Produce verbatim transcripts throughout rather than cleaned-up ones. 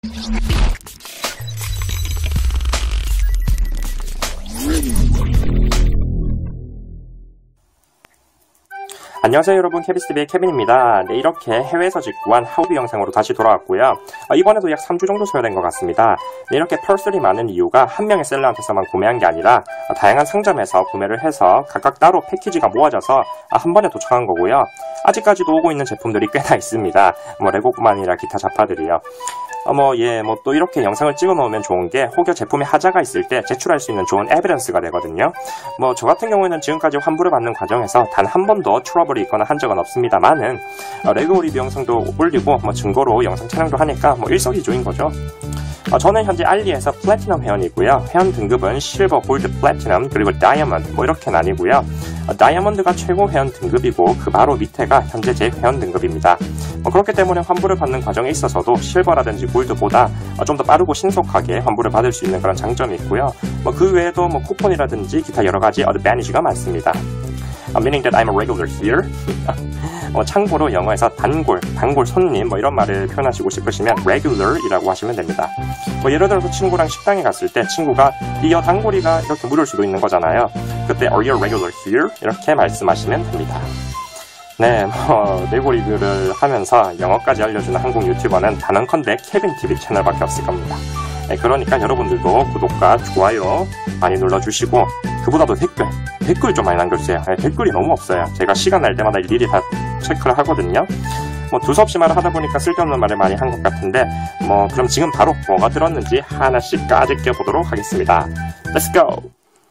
안녕하세요 여러분, 케비스티비의 케빈입니다. 네, 이렇게 해외에서 직구한 하우비 영상으로 다시 돌아왔고요. 어, 이번에도 약 삼 주 정도 소요된 것 같습니다. 네, 이렇게 펄슬이 많은 이유가 한 명의 셀러한테서만 구매한 게 아니라 어, 다양한 상점에서 구매를 해서 각각 따로 패키지가 모아져서 어, 한 번에 도착한 거고요. 아직까지도 오고 있는 제품들이 꽤나 있습니다. 뭐 레고뿐만 아니라 기타 자파들이요. 어, 뭐, 예, 뭐, 또 이렇게 영상을 찍어 놓으면 좋은 게, 혹여 제품에 하자가 있을 때 제출할 수 있는 좋은 에비던스가 되거든요. 뭐, 저 같은 경우에는 지금까지 환불을 받는 과정에서 단 한 번도 트러블이 있거나 한 적은 없습니다만은, 어, 레고 리뷰 영상도 올리고, 뭐, 증거로 영상 촬영도 하니까, 뭐, 일석이조인 거죠. 어, 저는 현재 알리에서 플래티넘 회원이고요. 회원 등급은 실버, 골드, 플래티넘, 그리고 다이아몬드, 뭐, 이렇게 나뉘고요. 어, 다이아몬드가 최고 회원 등급이고, 그 바로 밑에가 현재 제 회원 등급입니다. 뭐, 그렇기 때문에 환불을 받는 과정에 있어서도 실버라든지 골드보다 어, 좀 더 빠르고 신속하게 환불을 받을 수 있는 그런 장점이 있고요. 뭐, 그 외에도 뭐, 쿠폰이라든지 기타 여러 가지 어드밴티지가 많습니다. Uh, meaning that I'm a regular here. 어, 참고로 영어에서 단골, 단골 손님 뭐 이런 말을 표현하시고 싶으시면 regular이라고 하시면 됩니다. 뭐 예를 들어서 친구랑 식당에 갔을 때 친구가 이 여 단골이가 이렇게 물을 수도 있는 거잖아요. 그때 are you a regular here? 이렇게 말씀하시면 됩니다. 네, 뭐 레고 리뷰를 하면서 영어까지 알려주는 한국 유튜버는 단언컨대 케빈티비 채널밖에 없을 겁니다. 네, 그러니까 여러분들도 구독과 좋아요 많이 눌러주시고 그보다도 댓글, 댓글 좀 많이 남겨주세요. 네, 댓글이 너무 없어요. 제가 시간 날 때마다 일일이 다 체크를 하거든요. 뭐 두서없이 말을 하다 보니까 쓸데없는 말을 많이 한 것 같은데 뭐 그럼 지금 바로 뭐가 들었는지 하나씩 까짓겨 보도록 하겠습니다. Let's go!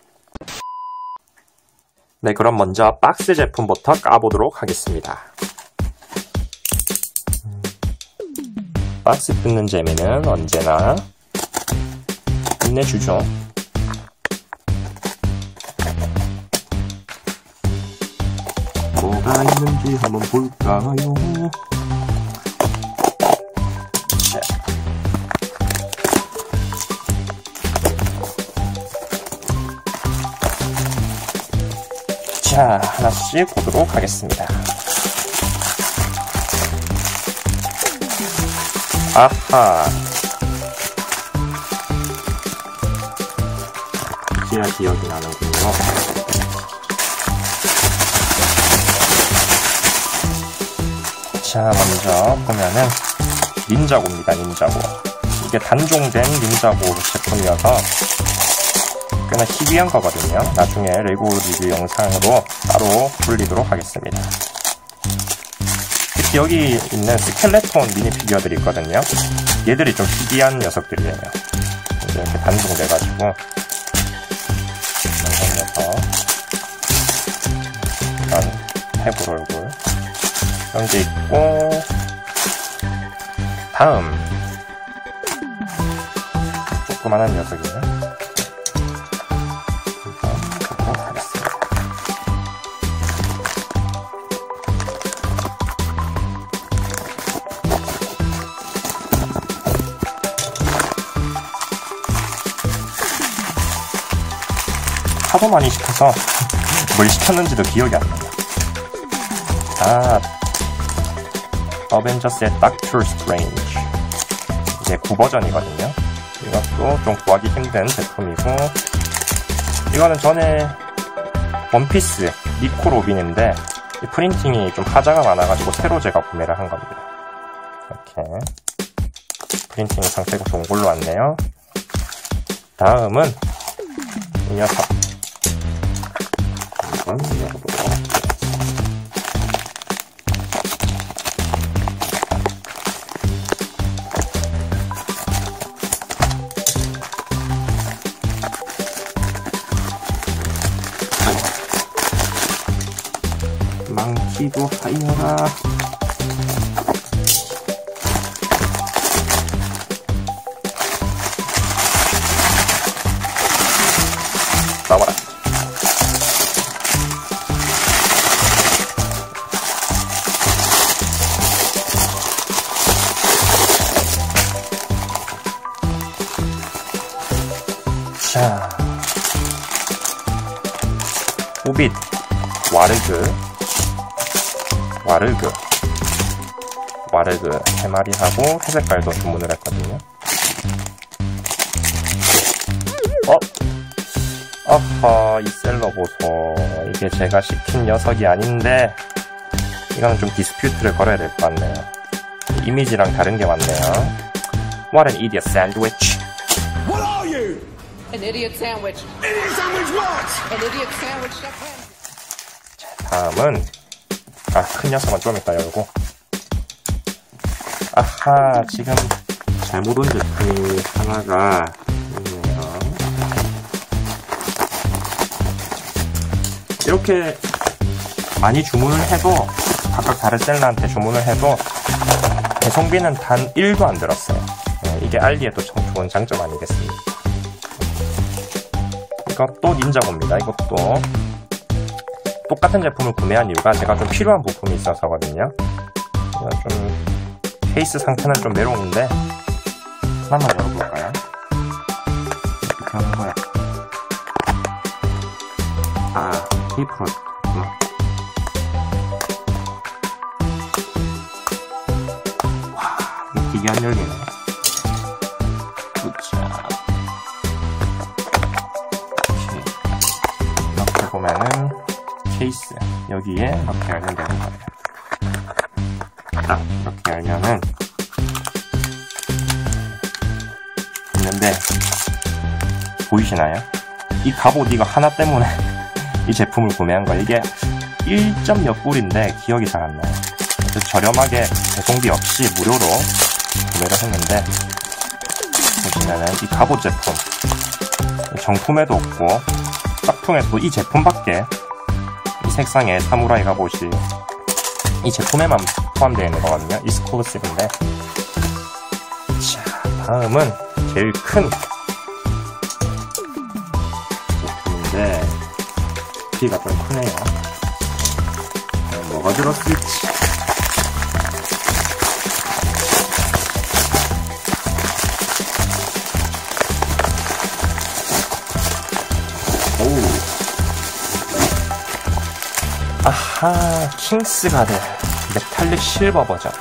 네, 그럼 먼저 박스 제품부터 까보도록 하겠습니다. 박스 뜯는 재미는 언제나 끝내주죠. 뭐가 있는지 한번 볼까요? 자, 하나씩 보도록 하겠습니다. 아하, 이제야 기억이 나는군요. 자, 먼저 보면은 닌자고입니다. 닌자고. 이게 단종된 닌자고 제품이어서 꽤나 희귀한 거거든요. 나중에 레고 리뷰 영상으로 따로 돌리도록 하겠습니다. 특히 여기 있는 스켈레톤 미니 피규어들이 있거든요. 얘들이 좀 희귀한 녀석들이에요. 이렇게 단종돼가지고 영상에서 일단 해골 얼굴 이런 게 있고, 다음 조그만한 녀석이네. 하도 많이 시켜서 뭘 시켰는지도 기억이 안 나요. 아, 어벤져스의 닥터 스트레인지. 이게 구 버전이거든요. 이것도 좀 구하기 힘든 제품이고, 이거는 전에 원피스 니코 로빈인데 이 프린팅이 좀 하자가 많아가지고 새로 제가 구매를 한 겁니다. 이렇게 프린팅 상태가 좋은 걸로 왔네요. 다음은 이 녀석. 망치도 하여라. 나와라. 자, 호빗 와르그 와르그 와르그 세 마리 하고 회색깔도 주문을 했거든요. 어? 아하, 이 셀러 보소. 이게 제가 시킨 녀석이 아닌데 이거는 좀 디스퓨트를 걸어야 될 것 같네요. 이미지랑 다른 게 왔네요. What an idiot sandwich. What are you? An idiot sandwich. Idiot sandwich what? An idiot sandwich. 다음은 아, 큰 녀석은 좀 이따 열고. 아하, 지금 잘못 온 제품이 하나가 있네요. 이렇게 많이 주문을 해도 각각 다른 셀러한테 주문을 해도 배송비는 단 일도 안 들었어요. 네, 이게 알리의 또 참 좋은 장점 아니겠습니까? 이것도 닌자고입니다. 이것도 똑같은 제품을 구매한 이유가 제가 좀 필요한 부품이 있어서거든요. 좀 케이스 상태는 좀 외로운데 하나만 열어볼까요? 어떻게 하는 거야? 아, 테이프로 됐구나. 와, 이거 되게 안 열리네. 자, 이렇게 보면은 케이스 여기에 이렇게 열면 되는 거예요. 딱 이렇게 열면은 있는데 보이시나요? 이 갑옷 이거 하나 때문에 이 제품을 구매한 거예요. 이게 일 점 몇 불인데 기억이 잘 안 나요. 저렴하게 배송비 없이 무료로 구매를 했는데 보시면은 이 갑옷 제품 정품에도 없고 짝퉁에서도 이 제품밖에 이 색상의 사무라이 갑옷이 이 제품에만 포함되어 있는 거거든요. 익스클루시브인데. 자, 다음은 제일 큰 제품인데 크기가 좀 크네요. 뭐가 들었을지. 오우. 아하, 킹스가드 메탈릭 실버 버전,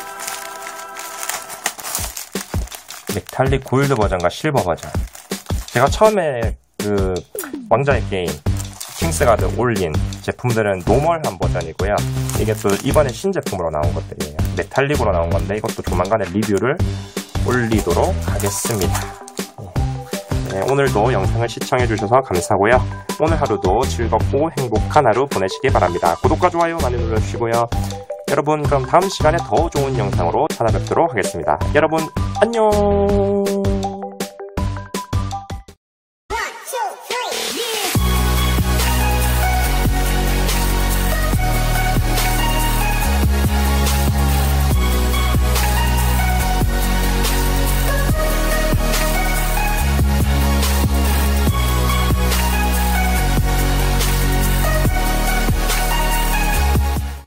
메탈릭 골드 버전과 실버 버전. 제가 처음에 그 왕자의 게임 킹스가드 올린 제품들은 노멀한 버전이고요. 이게 또 이번에 신제품으로 나온 것들이에요. 메탈릭으로 나온 건데 이것도 조만간에 리뷰를 올리도록 하겠습니다. 네, 오늘도 영상을 시청해주셔서 감사하고요. 오늘 하루도 즐겁고 행복한 하루 보내시기 바랍니다. 구독과 좋아요 많이 눌러주시고요. 여러분, 그럼 다음 시간에 더 좋은 영상으로 찾아뵙도록 하겠습니다. 여러분, 안녕!